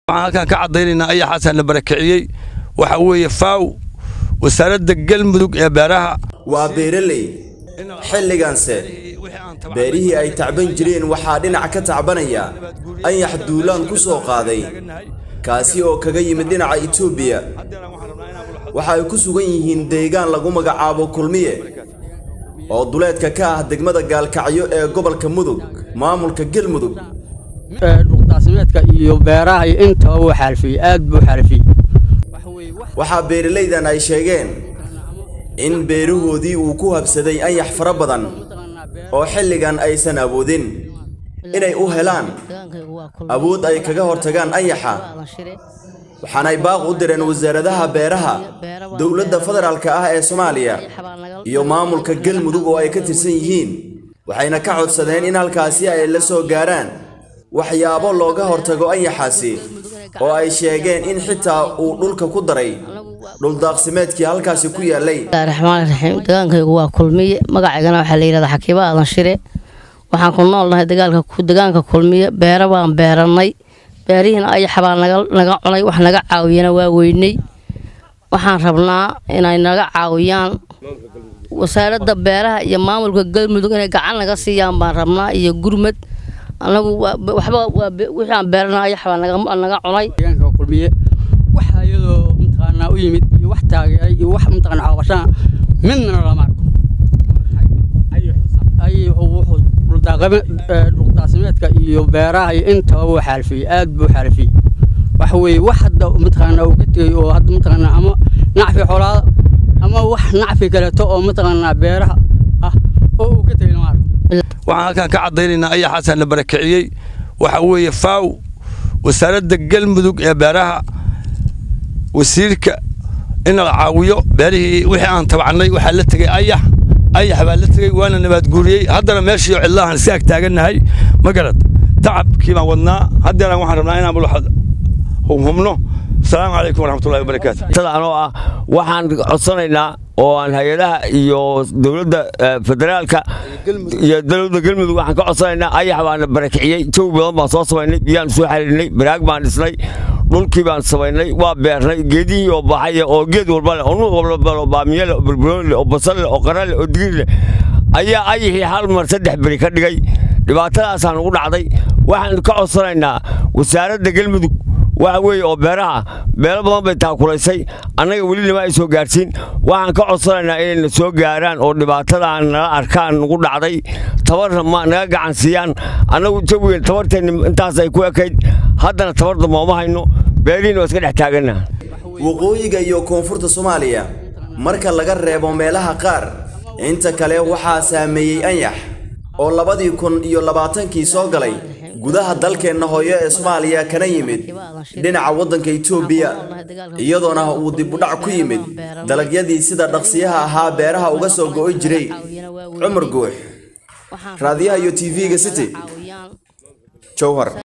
waxaan ka cadaynayna ay xasan la barakiciyay waxa weeye faaw wasaaradda galmudug ee beeraha waa beeraley xilligaanse beerihii ay tacban jireen waxaa dhinac ka tacbanaya ayax duulaan ku soo qaaday kaasi oo kaga yimid dhinaca Itoobiya waxa ay ku sugan yihiin deegaan lagu magacaabo Kulmiye oo duleedka ka ah degmada Gaalkacyo ee gobolka Mudug maamulka Galmudug dhuldaasmeedka iyo beeraha inta uu xalfay aad buu xalfay waxa beeraleydan ay sheegeen in beerahoodii uu ku habsaday ayax fara badan oo xilligan aysan awoodin inay u helaan awood ay kaga hortagaan ayaxa waxaanay baaq u direen wasaaradaha beeraha dawladda federaalka ah ee Soomaaliya iyo maamulka Galmudug oo ay ka tirsan yihiin waxayna ka codsadeen in halkaasi ay la soo gaaraan waxyaabo looga hortago ayaxaasi oo ay sheegeen in xitaa uu dhulka ku daray dhul daaqsimeedkii halkaasi ku yaalay Raxmaan Raxiim deegaankaygu waa Kulmiye magaceygana waxa la yiraahdaa Xakiiba Aadan Shire waxaan ku noolnahay deegaanka Kulmiye beera baan beeranay beerihiina ayax baa naga cunay wax naga caawiyana waa weynay waxaan rabnaa inay naga caawiyaan wasaaradda beeraha iyo maamulka Galmudug inay gacan naga siiyaan baan rabnaa iyo gurmad anagu waxba wixii aan beernaa ayax baa naga cunay deegaanka Kulmiye waxa iyadoo intaana u yimid iyo wax taageeray iyo wax intaan caawashaan midna lama arko wuxuu dhuldaasmeedka iyo beeraha inta uu xalfay aad buu xalfay waxa weeye wax hadda intaana uu ka tagay oo hadda intaana ama nacfi xoolaad ama wax nacfi kale oo intaana beeraha ah oo uu ka tagay lama arko waxaan ka cadaynayna ay xasan la barakiciyay waxa weeye faaw wasaaradda galmudug ee beeraha wasiirka in la caawiyo beerihii wixii aan tabcanay waxa la tagay ayax baa la tagay waana nabad guuriyay haddana meeshii cillahan si ag taaganahay ma garad tacabkii baan wadnaa haddana waxaan rabnaa inaan bulxad humno السلام عليكم ورحمة الله وبركاته. أنا waxaan codsanaynaa oo aan hay'adaha iyo dawladda federaalka iyo dawladda Galmudug waxaan ka codsanaynaa ayax baan barakiciyay joog badan baan soo sameynay biyaan soo xariirinay baraag baan dhisnay dhulkii baan sameynay waa beernay geedii oo baxay oo geed walba oo nuuc walba oo baamiyada oo bulbulon oo basal oo qaral oo digir ayaa ayaxii hal mar saddex bari ka dhigay dhibaatadaas aan ugu dhacday waxaan ka codsanaynaa wasaaradda Galmudug waxa weeye oo beeraha beelo badan bay taakulaysay anaga wali lama ay soo gaarsiin waxaan ka codsanaynaa inay soo gaaraan oo dhibaatadan nala arkaan ugu dhacday tabar ma naga gacan siiyaan anagu jawiga tabarteen intaas ay ku ekayd haddana tabarda ma hayno beeriina iska dhex taagana waqooyiga iyo koonfurta Soomaaliya marka laga reebo meelaha qaar inta kale waxaa saameeyay ayax oo 2020kii soo galay gudaha dalkeena hooyo ee Soomaaliya kana yimid dhinaca wadanka Itoobiya iyadoona uu dib u dhac ku yimid dalagyadii sida dhaqsiyaha ahaa beeraha uga soo go'ay jiray Cumar Guux raadiyaha iyo TV-ga City Jowhar